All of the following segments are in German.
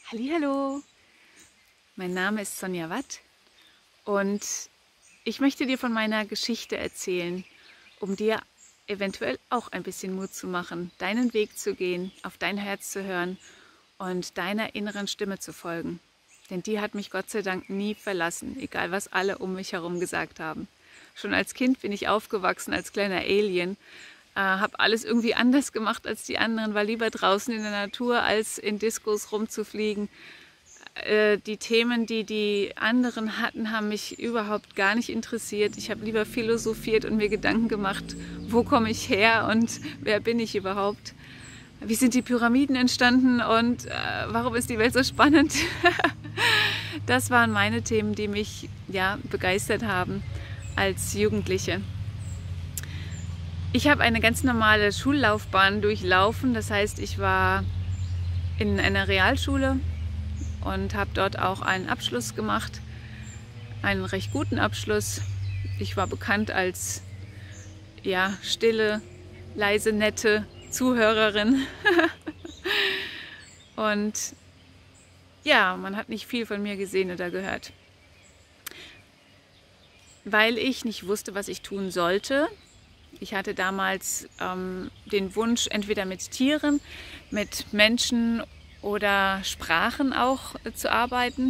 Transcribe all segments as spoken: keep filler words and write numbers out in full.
Hallihallo, mein Name ist Sonja Watt und ich möchte dir von meiner Geschichte erzählen, um dir eventuell auch ein bisschen Mut zu machen, deinen Weg zu gehen, auf dein Herz zu hören und deiner inneren Stimme zu folgen. Denn die hat mich Gott sei Dank nie verlassen, egal was alle um mich herum gesagt haben. Schon als Kind bin ich aufgewachsen als kleiner Alien, äh, habe alles irgendwie anders gemacht als die anderen, war lieber draußen in der Natur, als in Diskos rumzufliegen. Äh, die Themen, die die anderen hatten, haben mich überhaupt gar nicht interessiert. Ich habe lieber philosophiert und mir Gedanken gemacht, wo komme ich her und wer bin ich überhaupt? Wie sind die Pyramiden entstanden und äh, warum ist die Welt so spannend? Das waren meine Themen, die mich ja, begeistert haben als Jugendliche. Ich habe eine ganz normale Schullaufbahn durchlaufen. Das heißt, ich war in einer Realschule und habe dort auch einen Abschluss gemacht, einen recht guten Abschluss. Ich war bekannt als ja, stille, leise, nette Zuhörerin. Und ja, man hat nicht viel von mir gesehen oder gehört. Weil ich nicht wusste, was ich tun sollte. Ich hatte damals ähm, den Wunsch, entweder mit Tieren, mit Menschen oder Sprachen auch äh, zu arbeiten.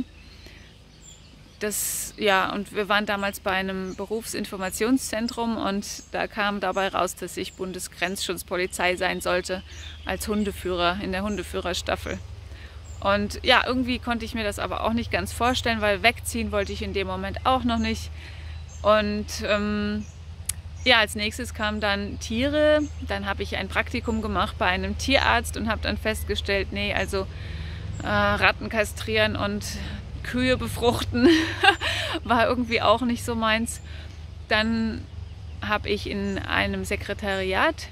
Das, ja, und wir waren damals bei einem Berufsinformationszentrum und da kam dabei raus, dass ich Bundesgrenzschutzpolizei sein sollte als Hundeführer in der Hundeführerstaffel. Und ja, irgendwie konnte ich mir das aber auch nicht ganz vorstellen, weil wegziehen wollte ich in dem Moment auch noch nicht. Und ähm, ja, als nächstes kamen dann Tiere. Dann habe ich ein Praktikum gemacht bei einem Tierarzt und habe dann festgestellt, nee, also äh, Ratten kastrieren und Kühe befruchten war irgendwie auch nicht so meins. Dann habe ich in einem Sekretariat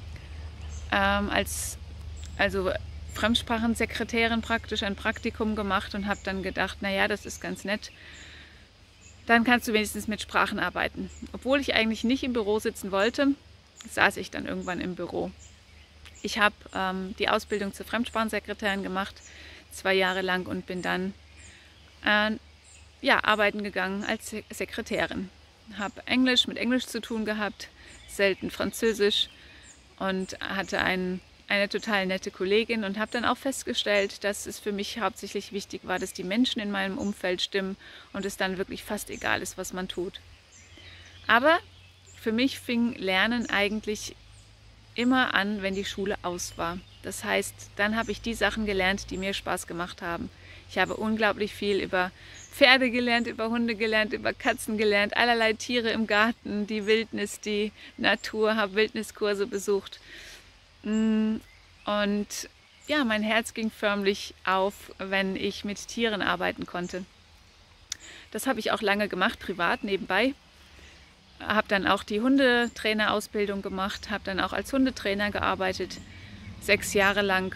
ähm, als also Fremdsprachensekretärin praktisch ein Praktikum gemacht und habe dann gedacht, naja, das ist ganz nett. Dann kannst du wenigstens mit Sprachen arbeiten. Obwohl ich eigentlich nicht im Büro sitzen wollte, saß ich dann irgendwann im Büro. Ich habe ähm, die Ausbildung zur Fremdsprachensekretärin gemacht, zwei Jahre lang, und bin dann äh, ja, arbeiten gegangen als Sekretärin. Habe Englisch mit Englisch zu tun gehabt, selten Französisch, und hatte einen eine total nette Kollegin und habe dann auch festgestellt, dass es für mich hauptsächlich wichtig war, dass die Menschen in meinem Umfeld stimmen und es dann wirklich fast egal ist, was man tut. Aber für mich fing Lernen eigentlich immer an, wenn die Schule aus war. Das heißt, dann habe ich die Sachen gelernt, die mir Spaß gemacht haben. Ich habe unglaublich viel über Pferde gelernt, über Hunde gelernt, über Katzen gelernt, allerlei Tiere im Garten, die Wildnis, die Natur, habe Wildniskurse besucht. Und ja, mein Herz ging förmlich auf, wenn ich mit Tieren arbeiten konnte. Das habe ich auch lange gemacht, privat, nebenbei. Habe dann auch die Hundetrainerausbildung gemacht, habe dann auch als Hundetrainer gearbeitet, sechs Jahre lang.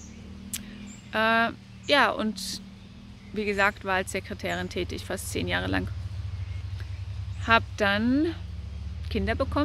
Äh, ja, und wie gesagt, war als Sekretärin tätig, fast zehn Jahre lang. Habe dann Kinder bekommen.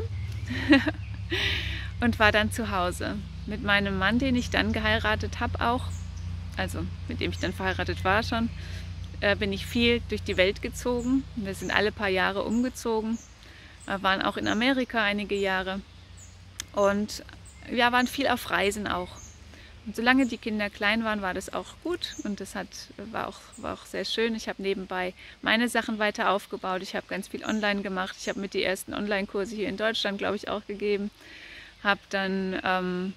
Und war dann zu Hause mit meinem Mann, den ich dann geheiratet habe auch, also mit dem ich dann verheiratet war schon, äh, bin ich viel durch die Welt gezogen. Wir sind alle paar Jahre umgezogen, äh, waren auch in Amerika einige Jahre und ja, waren viel auf Reisen auch. Und solange die Kinder klein waren, war das auch gut und das hat, war, auch, war auch sehr schön. Ich habe nebenbei meine Sachen weiter aufgebaut, ich habe ganz viel online gemacht, ich habe mit die ersten Online-Kurse hier in Deutschland, glaube ich, auch gegeben. Habe dann ähm,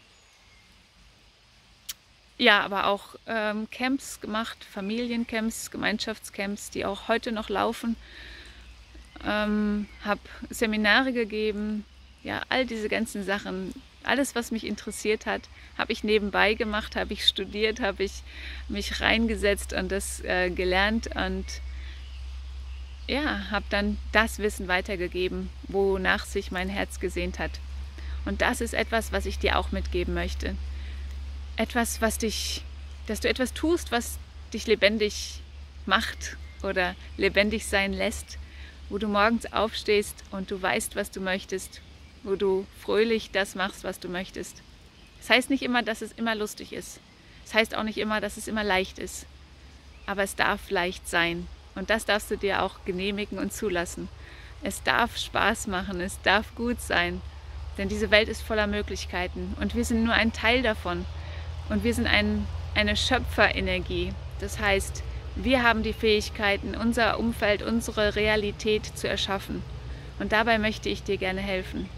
ja, aber auch ähm, Camps gemacht, Familiencamps, Gemeinschaftscamps, die auch heute noch laufen. Ähm, habe Seminare gegeben, ja, all diese ganzen Sachen, alles, was mich interessiert hat, habe ich nebenbei gemacht, habe ich studiert, habe ich mich reingesetzt und das äh, gelernt und ja, habe dann das Wissen weitergegeben, wonach sich mein Herz gesehnt hat. Und das ist etwas, was ich dir auch mitgeben möchte. Etwas, was dich, dass du etwas tust, was dich lebendig macht oder lebendig sein lässt, wo du morgens aufstehst und du weißt, was du möchtest, wo du fröhlich das machst, was du möchtest. Das heißt nicht immer, dass es immer lustig ist. Das heißt auch nicht immer, dass es immer leicht ist, aber es darf leicht sein. Und das darfst du dir auch genehmigen und zulassen. Es darf Spaß machen, es darf gut sein, denn diese Welt ist voller Möglichkeiten und wir sind nur ein Teil davon. Und wir sind ein, eine Schöpferenergie. Das heißt, wir haben die Fähigkeiten, unser Umfeld, unsere Realität zu erschaffen. Und dabei möchte ich dir gerne helfen.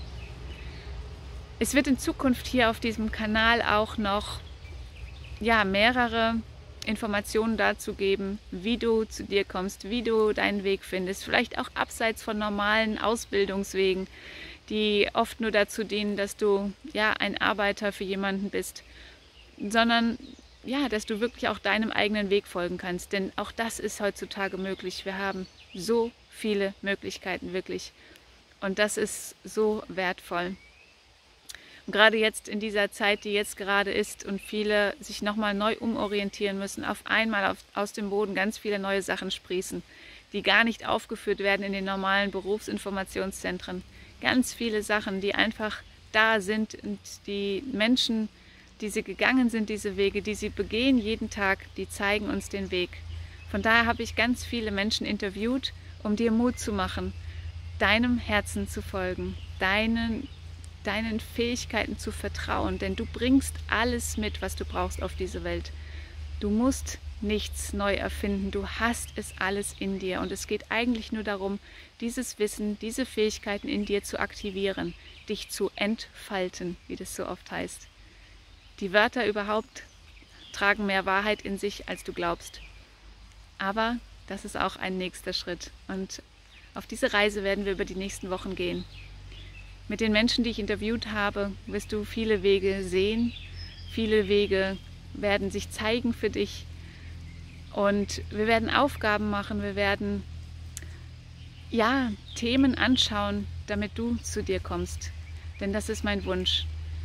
Es wird in Zukunft hier auf diesem Kanal auch noch ja, mehrere Informationen dazu geben, wie du zu dir kommst, wie du deinen Weg findest. Vielleicht auch abseits von normalen Ausbildungswegen, die oft nur dazu dienen, dass du ja, ein Arbeiter für jemanden bist, sondern ja, dass du wirklich auch deinem eigenen Weg folgen kannst. Denn auch das ist heutzutage möglich. Wir haben so viele Möglichkeiten, wirklich. Und das ist so wertvoll. Und gerade jetzt in dieser Zeit, die jetzt gerade ist und viele sich nochmal neu umorientieren müssen, auf einmal auf, aus dem Boden ganz viele neue Sachen sprießen, die gar nicht aufgeführt werden in den normalen Berufsinformationszentren. Ganz viele Sachen, die einfach da sind und die Menschen, die sie gegangen sind, diese Wege, die sie begehen jeden Tag, die zeigen uns den Weg. Von daher habe ich ganz viele Menschen interviewt, um dir Mut zu machen, deinem Herzen zu folgen, deinen, deinen Fähigkeiten zu vertrauen, denn du bringst alles mit, was du brauchst auf diese Welt. Du musst nichts neu erfinden, du hast es alles in dir und es geht eigentlich nur darum, dieses Wissen, diese Fähigkeiten in dir zu aktivieren, dich zu entfalten, wie das so oft heißt. Die Wörter überhaupt tragen mehr Wahrheit in sich, als du glaubst. Aber das ist auch ein nächster Schritt und auf diese Reise werden wir über die nächsten Wochen gehen. Mit den Menschen, die ich interviewt habe, wirst du viele Wege sehen, viele Wege werden sich zeigen für dich und wir werden Aufgaben machen, wir werden ja, Themen anschauen, damit du zu dir kommst, denn das ist mein Wunsch.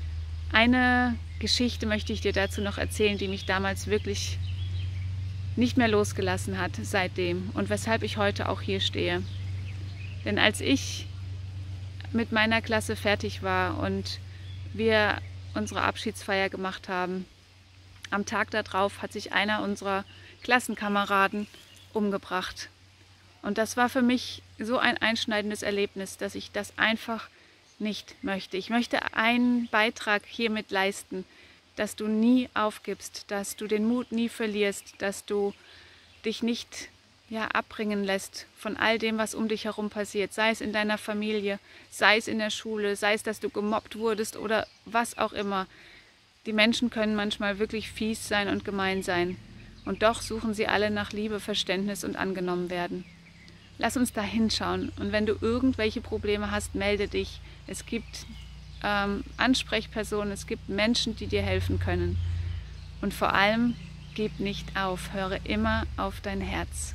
Eine Geschichte möchte ich dir dazu noch erzählen, die mich damals wirklich nicht mehr losgelassen hat seitdem und weshalb ich heute auch hier stehe. Denn als ich mit meiner Klasse fertig war und wir unsere Abschiedsfeier gemacht haben, am Tag darauf hat sich einer unserer Klassenkameraden umgebracht. Und das war für mich so ein einschneidendes Erlebnis, dass ich das einfach nicht möchte. Ich möchte einen Beitrag hiermit leisten, dass du nie aufgibst, dass du den Mut nie verlierst, dass du dich nicht ja, abbringen lässt von all dem, was um dich herum passiert, sei es in deiner Familie, sei es in der Schule, sei es, dass du gemobbt wurdest oder was auch immer. Die Menschen können manchmal wirklich fies sein und gemein sein und doch suchen sie alle nach Liebe, Verständnis und angenommen werden. Lass uns da hinschauen und wenn du irgendwelche Probleme hast, melde dich. Es gibt ähm, Ansprechpersonen, es gibt Menschen, die dir helfen können. Und vor allem, gib nicht auf, höre immer auf dein Herz.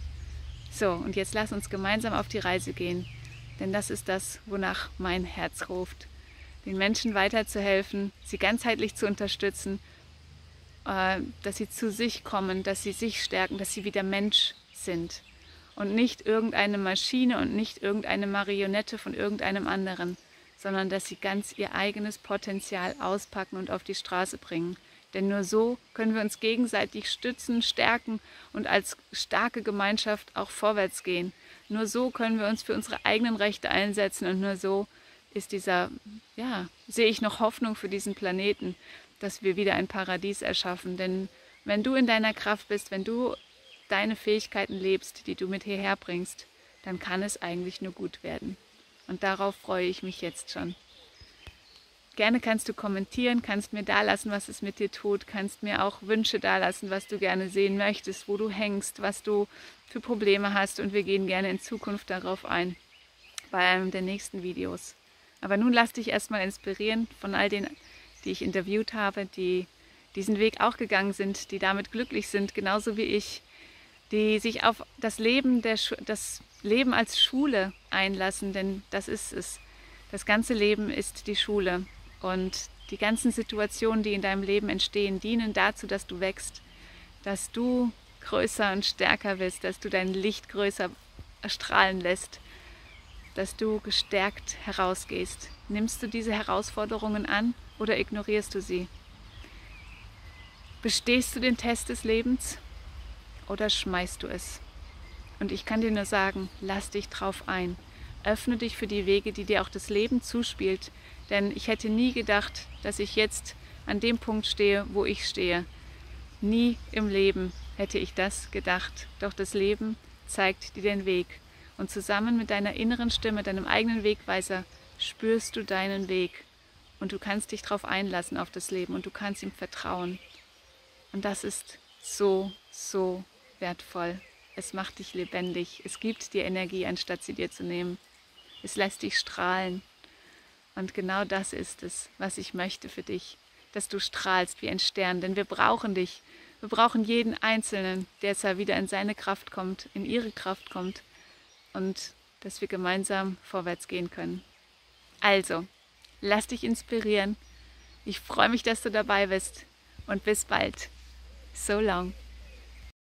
So, und jetzt lass uns gemeinsam auf die Reise gehen, denn das ist das, wonach mein Herz ruft. Den Menschen weiterzuhelfen, sie ganzheitlich zu unterstützen, äh, dass sie zu sich kommen, dass sie sich stärken, dass sie wieder Mensch sind. Und nicht irgendeine Maschine und nicht irgendeine Marionette von irgendeinem anderen, sondern dass sie ganz ihr eigenes Potenzial auspacken und auf die Straße bringen. Denn nur so können wir uns gegenseitig stützen, stärken und als starke Gemeinschaft auch vorwärts gehen. Nur so können wir uns für unsere eigenen Rechte einsetzen und nur so ist dieser, ja, sehe ich noch Hoffnung für diesen Planeten, dass wir wieder ein Paradies erschaffen. Denn wenn du in deiner Kraft bist, wenn du deine Fähigkeiten lebst, die du mit hierher bringst, dann kann es eigentlich nur gut werden. Und darauf freue ich mich jetzt schon. Gerne kannst du kommentieren, kannst mir dalassen, was es mit dir tut, kannst mir auch Wünsche dalassen, was du gerne sehen möchtest, wo du hängst, was du für Probleme hast und wir gehen gerne in Zukunft darauf ein, bei einem der nächsten Videos. Aber nun lass dich erstmal inspirieren von all denen, die ich interviewt habe, die diesen Weg auch gegangen sind, die damit glücklich sind, genauso wie ich, die sich auf das Leben, der Schu- das Leben als Schule einlassen, denn das ist es. Das ganze Leben ist die Schule und die ganzen Situationen, die in deinem Leben entstehen, dienen dazu, dass du wächst, dass du größer und stärker wirst, dass du dein Licht größer erstrahlen lässt, dass du gestärkt herausgehst. Nimmst du diese Herausforderungen an oder ignorierst du sie? Bestehst du den Test des Lebens oder schmeißt du es? Und ich kann dir nur sagen, lass dich drauf ein. Öffne dich für die Wege, die dir auch das Leben zuspielt. Denn ich hätte nie gedacht, dass ich jetzt an dem Punkt stehe, wo ich stehe. Nie im Leben hätte ich das gedacht. Doch das Leben zeigt dir den Weg. Und zusammen mit deiner inneren Stimme, deinem eigenen Wegweiser, spürst du deinen Weg. Und du kannst dich darauf einlassen, auf das Leben. Und du kannst ihm vertrauen. Und das ist so, so wertvoll. Es macht dich lebendig. Es gibt dir Energie, anstatt sie dir zu nehmen. Es lässt dich strahlen. Und genau das ist es, was ich möchte für dich. Dass du strahlst wie ein Stern. Denn wir brauchen dich. Wir brauchen jeden Einzelnen, der jetzt wieder in seine Kraft kommt, in ihre Kraft kommt. Und dass wir gemeinsam vorwärts gehen können. Also, lass dich inspirieren. Ich freue mich, dass du dabei bist. Und bis bald. So long.